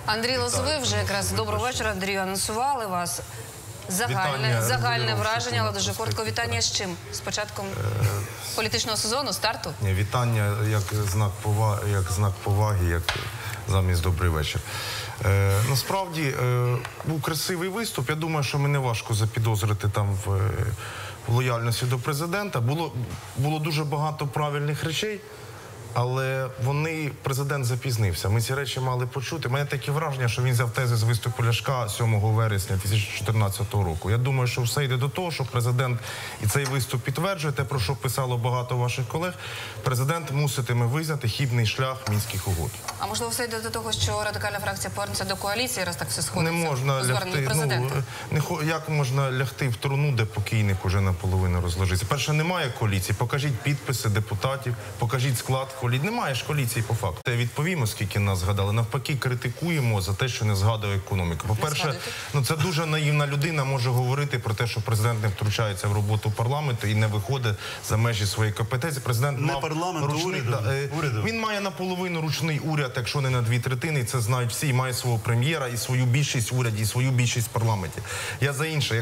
Андрій Лозовий, вже якраз доброго вечора, Андрію, анонсували вас. Загальне враження, але дуже коротко. Вітання з чим? З початком політичного сезону, старту? Ні, вітання як знак поваги, як замість добрий вечір. Насправді, був красивий виступ. Я думаю, що мене важко запідозрити там в лояльності до президента. Було дуже багато правильних речей, але президент запізнився. Ми ці речі мали почути. У мене таке враження, що він взяв тези з виступу Ляшка 7 вересня 2014 року. Я думаю, що все йде до того, що президент, і цей виступ підтверджує те, про що писало багато ваших колег, президент муситиме визнати хибний шлях Мінських угод. А можливо, все йде до того, що радикальна фракція повернеться до коаліції, раз так все сходиться? Не можна лягти, як можна лягти в труну, де покійник уже наполовину розложиться? Перше, немає коаліції. Покажіть підписи депутатів, покажіть склад коаліції. Немає ж коаліції по факту. Відповімо, скільки нас згадали. Навпаки, критикуємо за те, що не згадує економіку. По-перше, це дуже наївна людина може говорити про те, що президент не втручається в роботу парламенту і не виходить за межі своєї компетенції. Президент мав ручний, він має наполовину ручний уряд, якщо не на 2/3, і це знають всі, і має свого прем'єра, і свою більшість в уряді, і свою більшість в парламенті. Я за інше.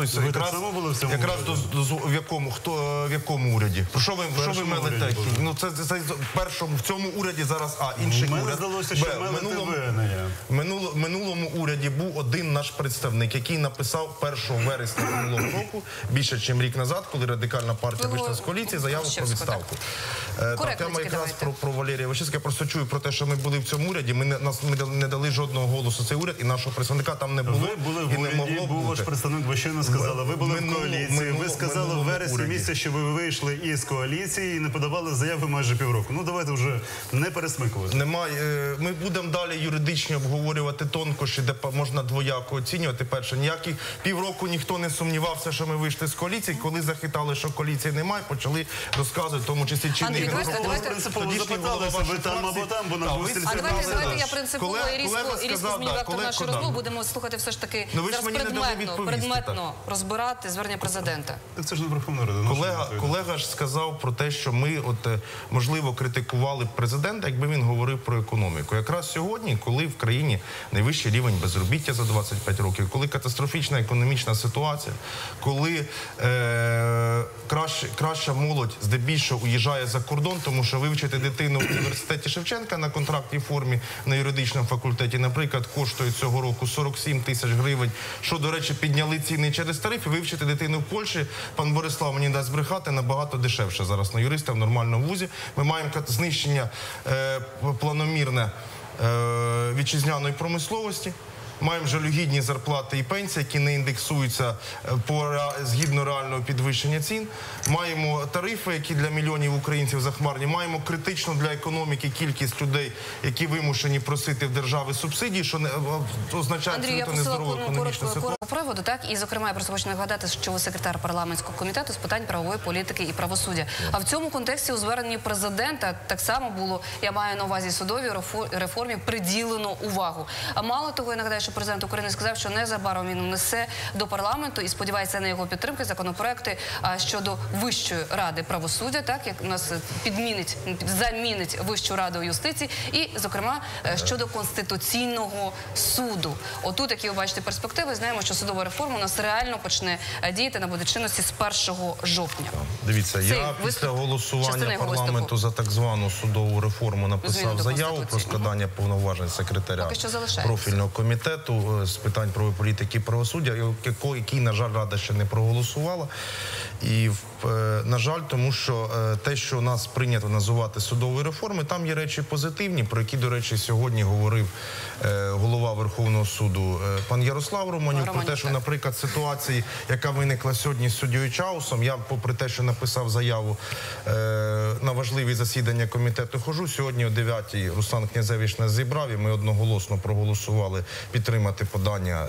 В якому уряді? Про що ви мелите? В цьому уряді зараз інший уряд. Мені здалося, що В минулому уряді був один наш представник, який написав 1 вересня минулого року, більше, ніж рік назад, коли Радикальна партія вийшла з коаліції, заяву про відставку. Тема якраз про Валерія Ващевського. Я просто чую про те, що ми були в цьому уряді, ми не дали жодного голосу цей уряд, і нашого представника там не було. Ви були в уряді, був ваш представник, ви щойно сказали, ви були в коаліції, ви сказали в вересні місяці, що ви вийшли із коаліції і не подавали заяви майже півроку. Ну, давайте вже не пересмикувати. Ми будемо далі юридично обговорювати тонкощі, де можна двояко оцінювати. Перше, ніяких півроку ніхто не сумнівався, що ми вийшли з коаліції. Коли захитали, що коаліції немає, почали розказувати, в тому числі чинний Давайте я принципово і різко зміню вектор нашої розмови. Будемо слухати все ж таки предметно розбирати звернення президента. Це ж не Верховна Рада. Колега ж сказав про те, що ми, можливо, критикували президента, якби він говорив про економіку. Якраз сьогодні, коли в країні найвищий рівень безробіття за 25 років, коли катастрофічна економічна ситуація, коли краща молодь здебільшого уїжджає за кордон, тому що вивчити дитину в університеті Шевченка на контрактній формі на юридичному факультеті, наприклад, коштує цього року 47 тисяч гривень, що, до речі, підняли ціни через тарифи, вивчити дитину в Польщі, пан Борислав мені дасть брехати, набагато дешевше зараз на юриста в нормальному вузі. Ми маємо знищення планомірне вітчизняної промисловості. Маємо жалюгідні зарплати і пенсії, які не індексуються згідно реального підвищення цін. Маємо тарифи, які для мільйонів українців захмарні. Маємо критичну для економіки кількість людей, які вимушені просити в держави субсидії, що означає абсолютно нездорову економічну ситуацію. Приводу, так, і, зокрема, я просто хочу нагадати, що ви секретар парламентського комітету з питань правової політики і правосуддя. А в цьому контексті у зверненні президента так само було, я маю на увазі, судовій реформі приділено увагу. А мало того, я нагадаю, що президент України сказав, що незабаром він внесе до парламенту і сподівається на його підтримку законопроекти щодо Вищої ради правосуддя, так, як у нас замінить Вищу раду юстиції, і, зокрема, щодо Конституційного суду. Отут, які ви бачите перспективи, знаємо, що судова реформа у нас реально почне діяти, набуде чинності з 1 жовтня. Дивіться, я після голосування парламенту за так звану судову реформу написав заяву про складання повноважень секретаря профільного комітету з питань правової політики і правосуддя, який, на жаль, Рада ще не проголосувала. І, на жаль, тому що те, що у нас прийнято називати судовою реформою, там є речі позитивні, про які, до речі, сьогодні говорив голова Верховного суду пан Ярослав Романюк, про те, що, наприклад, ситуації, яка виникла сьогодні з суддею Чаусом, я, попри те, що написав заяву на важливі засідання комітету хожу, сьогодні о 9-й Руслан Князевич нас зібрав, і ми одноголосно проголосували підтримати подання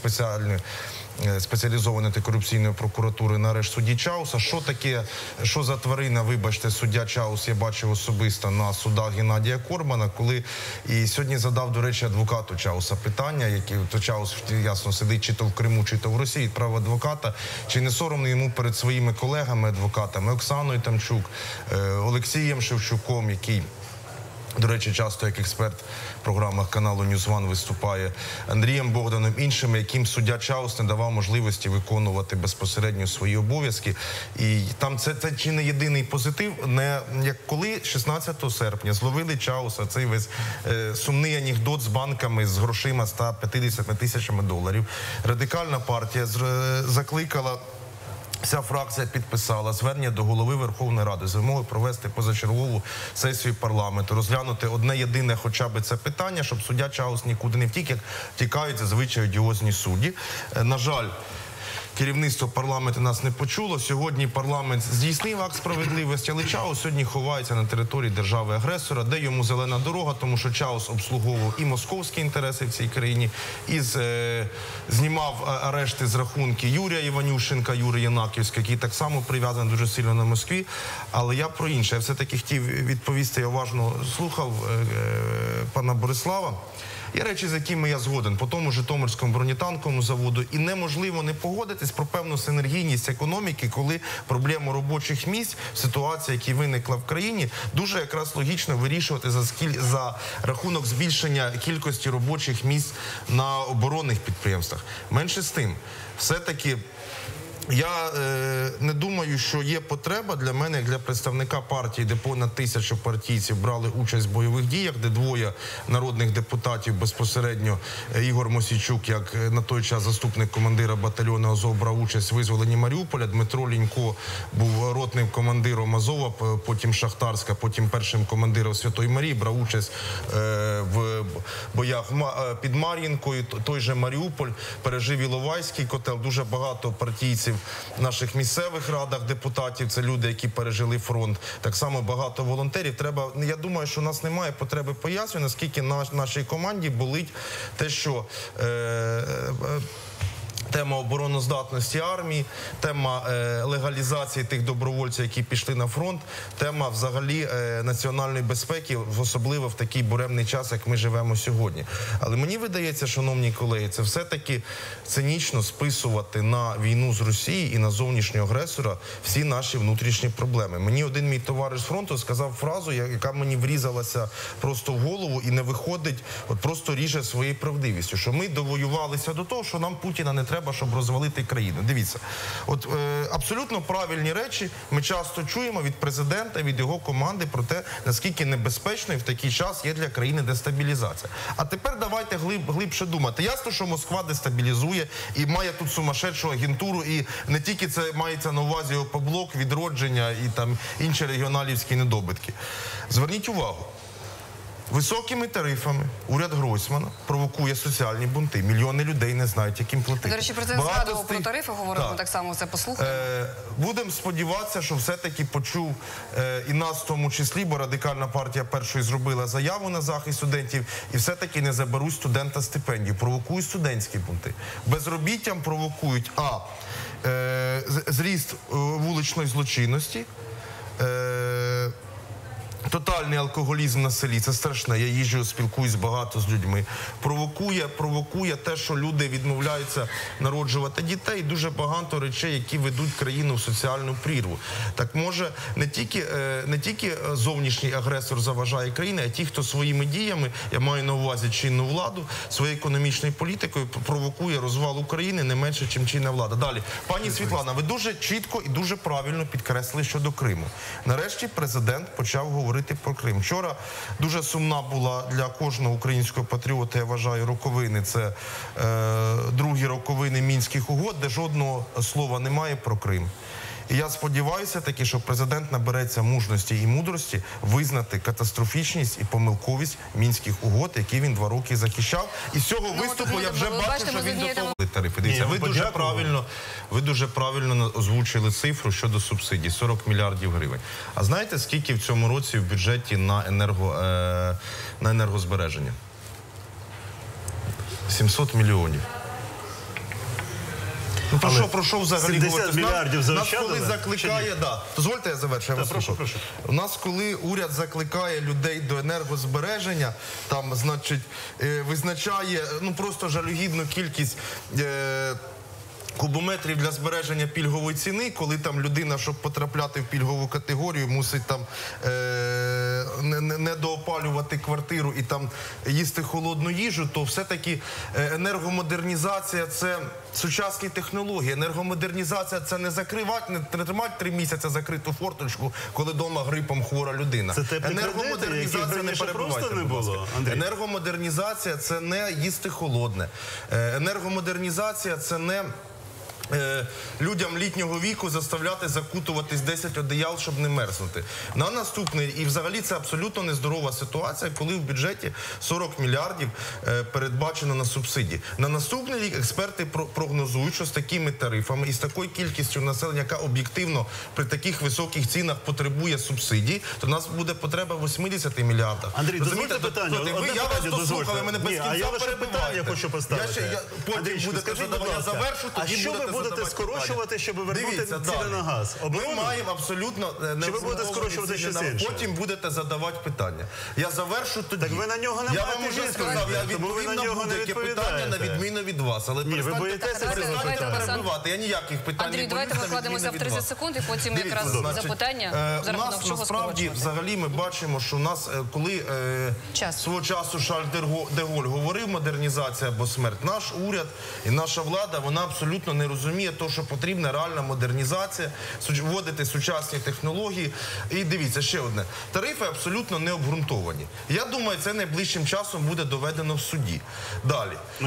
спеціалізованої антикорупційної прокуратури на арешт судді Чауса. Що за тварина, вибачте, суддя Чаус я бачив особисто на судах Геннадія Корбана, коли і сьогодні задав, до речі, адвокату Чауса питання, який то Чаус, ясно, сидить чи то в Криму, чи то в Росії, відправив адвоката, чи не соромно йому перед своїми колегами-адвокатами Оксаною Тамчук, Олексієм Шевчуком, який До речі, часто як експерт в програмах каналу NewsOne виступає Андрієм Богданом, іншими, яким суддя Чаус не давав можливості виконувати безпосередньо свої обов'язки. І там це чи не єдиний позитив, не як коли 16 серпня зловили Чауса, цей весь сумний анекдот з банками, з грошима 150 тисячами доларів. Радикальна партія закликала, вся фракція підписала звернення до голови Верховної Ради з вимогою провести позачергову сесію парламенту, розглянути одне єдине хоча б це питання, щоб суддя Чаус нікуди не втік, як тікають зазвичай одіозні судді. На жаль, керівництво парламенту нас не почуло. Сьогодні парламент здійснив акт справедливості, але Чаус сьогодні ховається на території держави-агресора, де йому зелена дорога, тому що Чаус обслуговував і московські інтереси в цій країні, і знімав арешти з рахунки Юрія Іванющенка, Юрія Янаківського, який так само прив'язаний дуже сильно на Москві. Але я про інше. Я все-таки хотів відповісти, я уважно слухав пана Борислава. Є речі, з якими я згоден, по тому Житомирському бронетанковому заводу, і неможливо не погодитись про певну синергійність економіки, коли проблему робочих місць, ситуація, яка виникла в країні, дуже якраз логічно вирішувати за рахунок збільшення кількості робочих місць на оборонних підприємствах. Менше з тим, все-таки я не думаю, що є потреба для мене, як для представника партії, де понад 1000 партійців брали участь в бойових діях, де двоє народних депутатів безпосередньо, Ігор Мосійчук, як на той час заступник командира батальйону Азов, брав участь в визволенні Маріуполя, Дмитро Лінько був ротним командиром Азова, потім Шахтарська, потім першим командиром Святої Марії, брав участь в боях під Мар'їнкою, той же Маріуполь, пережив Іловайський котел, дуже багато партійців в наших місцевих радах депутатів, це люди, які пережили фронт. Так само багато волонтерів. Я думаю, що у нас немає потреби пояснювати, наскільки нашій команді болить те, що тема обороноздатності армії, тема легалізації тих добровольців, які пішли на фронт, тема взагалі національної безпеки, особливо в такий буремний час, як ми живемо сьогодні. Але мені видається, шановні колеги, це все-таки цинічно списувати на війну з Росії і на зовнішнього агресора всі наші внутрішні проблеми. Мені один мій товариш з фронту сказав фразу, яка мені врізалася просто в голову і не виходить, от просто ріже своєю правдивістю, що ми довоювалися до того, що нам Путіна не треба, щоб розвалити країну. Дивіться, от абсолютно правильні речі ми часто чуємо від президента, від його команди про те, наскільки небезпечною в такий час є для країни дестабілізація. А тепер давайте глибше думати. Ясно, що Москва дестабілізує і має тут сумасшедшу агентуру, і не тільки це мається на увазі ОП-блок, Відродження і там інші регіоналівські недобитки. Зверніть увагу. Високими тарифами уряд Гройсмана провокує соціальні бунти. Мільйони людей не знають, яким платити. До речі, президент згадував про тарифи, говорив, ми так само це послухаємо. Будемо сподіватися, що все-таки почув і нас в тому числі, бо Радикальна партія першою зростила заяву на захист студентів, і все-таки не заберуть студента стипендію. Провокують студентські бунти. Безробіттям провокують зріст вуличної злочинності, тотальний алкоголізм на селі, це страшне, я їжджу, спілкуюсь багато з людьми. Провокує те, що люди відмовляються народжувати дітей, дуже багато речей, які ведуть країну в соціальну прірву. Так може не тільки зовнішній агресор заважає країні, а ті, хто своїми діями, я маю на увазі чинну владу, своєю економічною політикою провокує розвал України не менше, ніж чинна влада. Далі, пані Світлана, ви дуже чітко і дуже правильно підкреслили щодо Криму. Нарешті президент почав говорити про Крим. Вчора дуже сумна була для кожного українського патріота, я вважаю, роковини. Це другі роковини Мінських угод, де жодного слова немає про Крим. І я сподіваюся таки, що президент набереться мужності і мудрості визнати катастрофічність і помилковість Мінських угод, які він 2 роки захищав. І з цього виступу я вже бачу, що він до того тарифи. Дивіться, ви дуже правильно озвучили цифру щодо субсидій – 40 мільярдів гривень. А знаєте, скільки в цьому році в бюджеті на енергозбереження? 700 мільйонів. Ну, про що взагалі 70 мільярдів заощадили? Нас коли закликає, дозвольте я завершу, прошу. У нас коли уряд закликає людей до енергозбереження, там, значить, визначає, просто жалюгідну кількість кубометрів для збереження пільгової ціни, коли там людина, щоб потрапляти в пільгову категорію, мусить там не доопалювати квартиру і там їсти холодну їжу, то все-таки енергомодернізація – це сучасні технології. Енергомодернізація – це не закривати, не тримати 3 місяці закриту форточку, коли вдома грипом хвора людина. Це теплі кредити, яких раніше просто не було, Андрій. Енергомодернізація – це не їсти холодне. Енергомодернізація – це не людям літнього віку заставляти закутуватись 10 одеял, щоб не мерзнути. На наступний, і взагалі це абсолютно нездорова ситуація, коли в бюджеті 40 мільярдів передбачено на субсидії. На наступний рік експерти прогнозують, що з такими тарифами і з такою кількістю населення, яка об'єктивно при таких високих цінах потребує субсидій, то в нас буде потреба в 80 мільярдах. Андрій, дозвольте питання. Я вас дослухав, ви мене без кінця я лише питання хочу поставити. Потім будете задавати, я завершу, тоді будете скорочувати, щоб вернути ціни на газ? Ми маємо абсолютно чи ви будете скорочувати щось інше? Потім будете задавати питання. Я завершу тоді. Так ви на нього не маєте відповідь. Я вам вже сказав, я відповім на будь-яке питання, на відміну від вас. Але ні, ви боїтеся перебивати. Я ніяких питань не боюся. Андрій, давайте викладемося в 30 секунд і потім якраз запитання. У нас насправді взагалі ми бачимо, що у нас, коли свого часу Шарль де Голь говорив модернізація або смерть, наш уряд і наша влада, вона абсолютно не розуміє то, що потрібна реальна модернізація, вводити сучасні технології. І дивіться, ще одне. Тарифи абсолютно не обґрунтовані. Я думаю, це найближчим часом буде доведено в суді. Далі.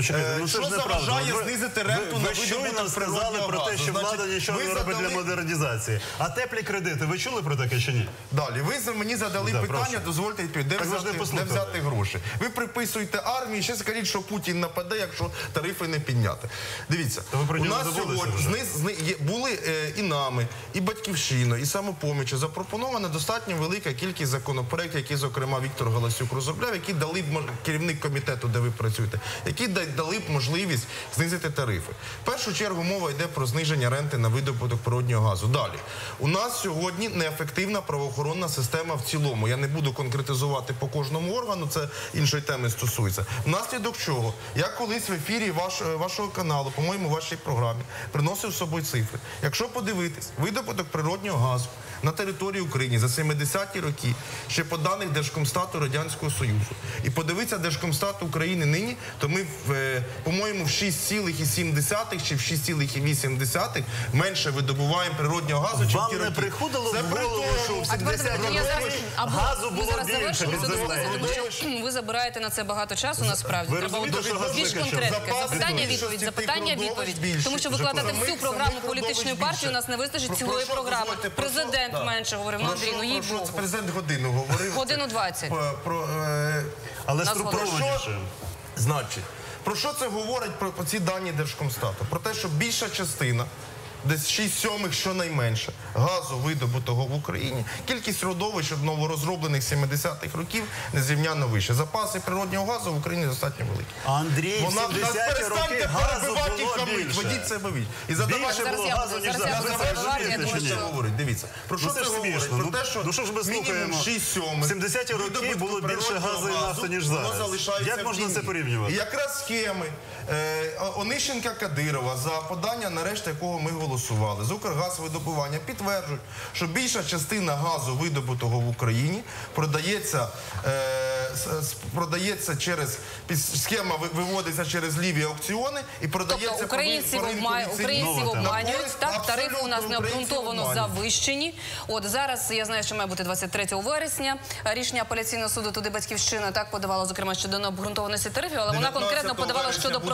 Що заважає знизити ренту на видобуток природного газу? Про те, що влада нічого не робить для модернізації. А теплі кредити, ви чули про таке чи ні? Далі. Ви мені задали питання, дозвольте відповідь, де взяти гроші. Ви приписуєте армії, ще скажіть, що Путін нападе, якщо тарифи не підняти. Дивіться, у нас сьогодні були і нами, і Батьківщиною, і Самопоміччю запропонована достатньо велика кількість законопроєктів, які, зокрема, Віктор Галасюк розробляв, які дали б керівник комітету, де ви працюєте, які дали б можливість знизити тарифи. В першу чергу мова йде про зниження ренти на видобуток природнього газу. Далі. У нас сьогодні неефективна правоохоронна система в цілому. Я не буду конкретизувати по кожному органу, це іншої теми стосується. Внаслідок чого? Я колись в ефірі вашого каналу, по-моєму, в вашій програмі, приносив з собою цифри. Якщо подивитись, видобуток природнього газу на території України за 70-ті роки, ще по даних Держкомстату Радянського Союзу, і подивитися Держкомстат України нині, то ми, по-моєму, в 6,7 чи в 6,8 менше видобуваємо природнього газу, чим ті роки. Вам не приходило в голову, що в 70 років газу було більше від землі? Ви забираєте на це багато часу, насправді. Треба більш конкретики. Запитання-відповідь. Тому що викладати всю програму політичної партії у нас не вистачить цілої програми. Президент менше говорив. Ну, Андрій, ну їй Богу. Президент годину говорив. Годину 20. Але структурованіше. Значить, про що це говорить про ці дані Держкомстату? Про те, що більша частина, десь 6/7 щонайменше, газу видобутого в Україні, кількість родовищ новорозроблених 70-х років незрівняно вище. Запаси природнього газу в Україні достатньо великі. Андрій, в 70-ті роки газу було більше. Ведіть себе віч. Більше було газу, ніж зараз. Ви це розумієте чи ні? Дивіться, про що це говорить? Про те, що мінімум 6/7 в 70-ті роки було більше газу і нафти, ніж зараз. Як можна це порівнювати? І якраз схеми Онищенка-Кадирова, за подання, нарешті, якого ми голосували, з Укргазвидобування, підтверджують, що більша частина газу, видобутого в Україні, продається через, схема виводиться через ліві аукціони і продається тобто українців обманюють, так, тарифи у нас необґрунтовано завищені. От зараз, я знаю, що має бути 23 вересня, рішення апеляційного суду, туди Батьківщина так подавала, зокрема, щодо необґрунтованості тарифів, але вона конкретно подавала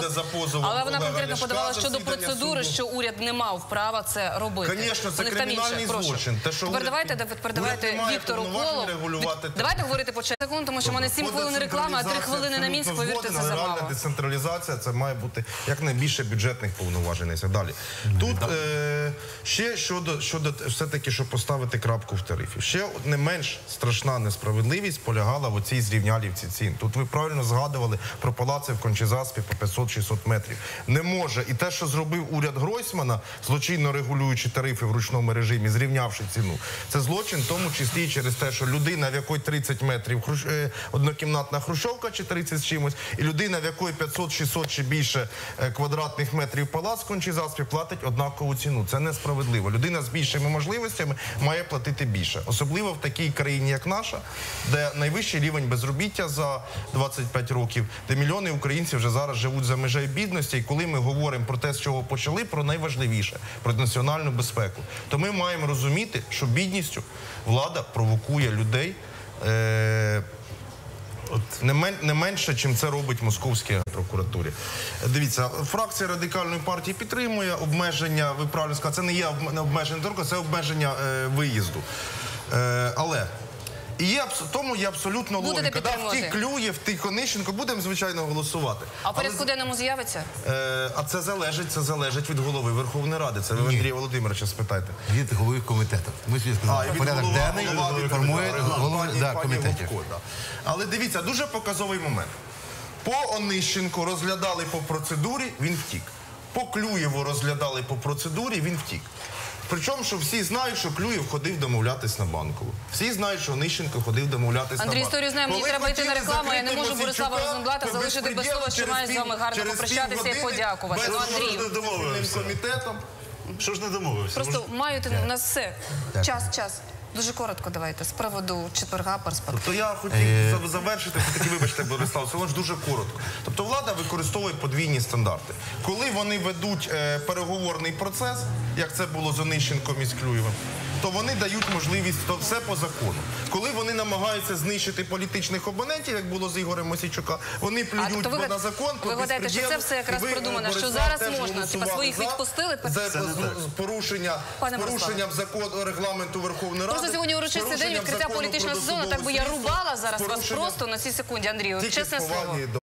щодо процедури, що уряд не мав права це робити. Звісно, це кримінальний злочин. Тепер давайте Віктору Колу. Давайте говорити по секунд, тому що в мене 7 хвилин реклами, а 3 хвилини на Мінськ, повірте, це замало. Реальна децентралізація, це має бути якнайбільше бюджетних повноважень. Далі. Тут ще щодо все-таки, щоб поставити крапку в тарифі. Ще не менш страшна несправедливість полягала в оцій зрівнялівці цін. Тут ви правильно згадували про палаци в Кончезаспі по 500-600 метрів. Не може. І те, що зробив уряд Гройсмана, злочинно регулюючи тарифи в ручному режимі, зрівнявши ціну. Це злочин, в тому числі і через те, що людина, в якої 30 метрів однокімнатна хрущовка чи 30 з чимось, і людина, в якої 500-600 чи більше квадратних метрів палац в Кончі-Заспі, платить однакову ціну. Це несправедливо. Людина з більшими можливостями має платити більше. Особливо в такій країні, як наша, де найвищий рівень безробіття за 25 років, де мільйони українців вже зараз живуть за межею бідності. І коли ми говоримо про те, з чого почали, про найважливіше, про національну безпеку, то ми маємо розуміти, що бідністю влада провокує людей не менше, чим це робить московські прокуратурі. Дивіться, фракція Радикальної партії підтримує обмеження, ви правильно сказали, це не є обмеження торгу, це обмеження виїзду. Але тому є абсолютно логіка. В тих Клює, в тих Онищенко будемо, звичайно, голосувати. А в порядку денному з'явиться? А це залежить від голови Верховної Ради. Це ви Андрія Володимировича спитайте. Від голови комітету. Ми ж сказали, порядок денний формує голова комітетів. Але дивіться, дуже показовий момент. По Онищенку розглядали по процедурі, він втік. По Клюєву розглядали по процедурі, він втік. Причому, що всі знають, що Клюєв ходив домовлятись на Банкову. Всі знають, що Онищенко ходив домовлятись на Банкову. Андрій, історію знаємо, мені треба йти на рекламу, я не можу Борислава Розенблата залишити без слова, що маю з вами гарно попрощатися і подякувати. Андрію. Що ж не домовився? Просто маєте у нас все. Час. Дуже коротко давайте, з приводу четверга перспектив. Тобто я хотів завершити, все-таки, вибачте, Борислав, це ж дуже коротко. Тобто влада використовує подвійні стандарти. Коли вони ведуть переговорний процес, як це було з Онищенком і з Клюєвим, то вони дають можливість, то все по закону. Коли вони намагаються знищити політичних опонентів, як було з Ігорем Мосійчука, вони плюють на закон. Ви гадаєте, що це все якраз придумано, що зараз можна, типа своїх відпустили? З порушенням закону, регламенту Верховної Ради. Просто сьогодні урочистий день відкриття політичного сезону, так би я рубала зараз вас просто на цій секунді, Андрію. Чесне слово.